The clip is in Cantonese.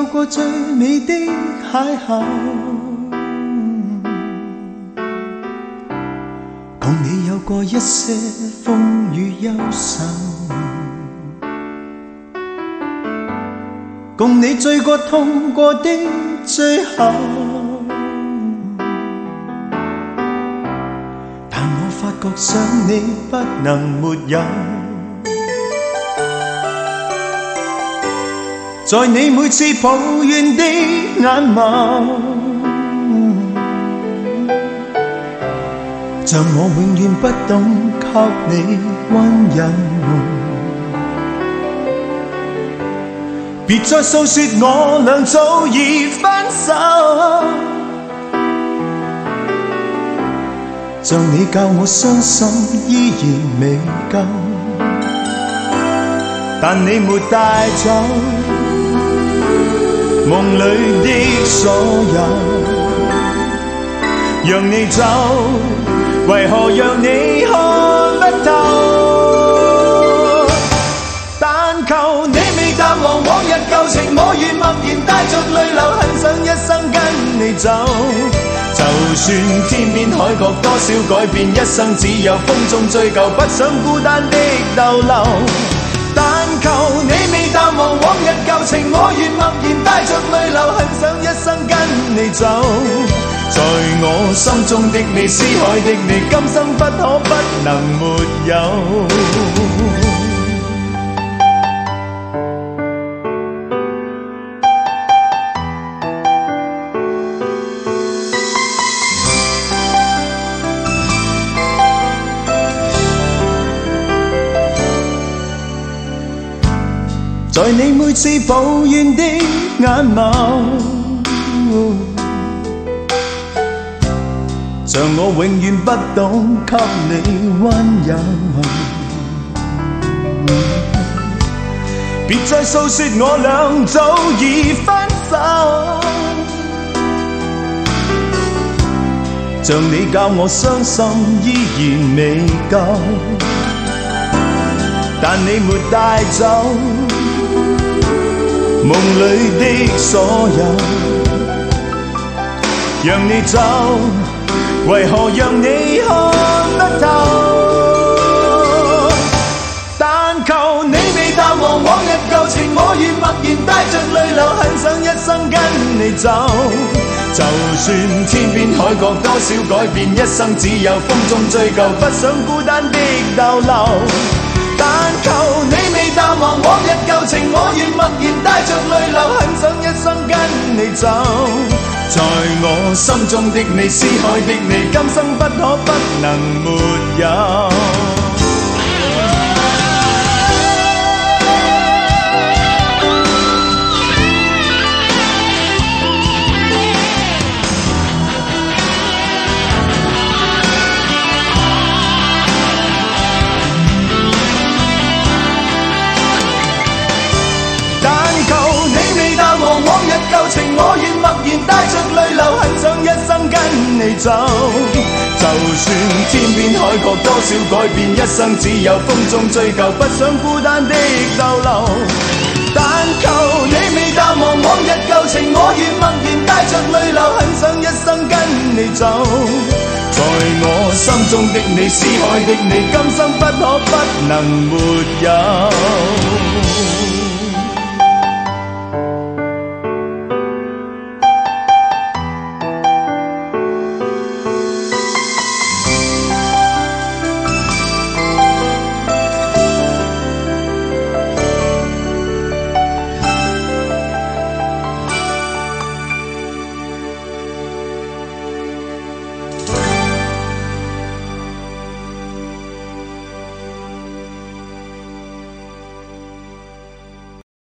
有過最美的邂逅，共你有過一些風雨憂愁，共你醉過痛過的最後，但我發覺想你不能沒有。在你每次抱怨的眼眸，像我永遠不懂給你溫柔。別再訴說我倆早已分手，像你教我傷心依然未夠，但你沒帶走夢裏的所有，讓你走，為何讓你看不透？但求你未淡忘往日舊情，我願默然帶着淚流，很想一生跟你走。就算天邊海角多少改變，一生只有風中追究，不想孤單的逗留。但求你未淡忘往日舊情，我願默然帶着淚流，很想一生跟你走。在我心中的你，思海的你，今生不可不能沒有。在你每次抱怨的眼眸，像我永遠不懂給你溫柔。別再訴說我倆早已分手，像你教我傷心依然未夠，但你沒帶走夢裏的所有，讓你走，為何讓你看不透？但求你未淡忘往日舊情，我願默然帶着淚流，很想一生跟你走。就算天邊海角多少改變，一生只有風中追究，不想孤單的逗留。但求你未淡忘往日舊情，我願默然帶着淚流，很想一生跟你走。在我心中的你，思海的你，今生不可不能沒有。舊情我願默然帶着淚流，很想一生跟你走。就算天邊海角多少改變，一生只有風中追究，不想孤單的逗留。但求你未淡忘往日舊情，我願默然帶着淚流，很想一生跟你走。在我心中的你，思海的你，今生不可不能沒有。